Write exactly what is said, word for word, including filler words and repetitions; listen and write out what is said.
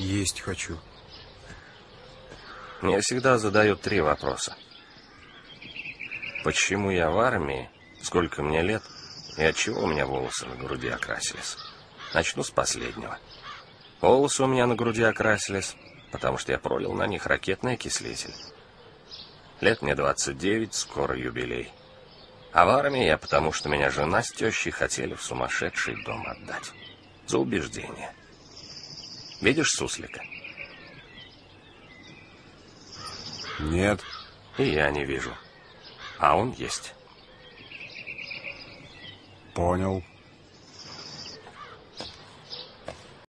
Есть хочу. Мне всегда задают три вопроса. Почему я в армии, сколько мне лет, и отчего у меня волосы на груди окрасились? Начну с последнего. Волосы у меня на груди окрасились, потому что я пролил на них ракетный окислитель. Лет мне двадцать девять, скоро юбилей. А в армии я потому, что меня жена с тещей хотели в сумасшедший дом отдать. За убеждение. Видишь суслика? Нет. И я не вижу. А он есть. Понял.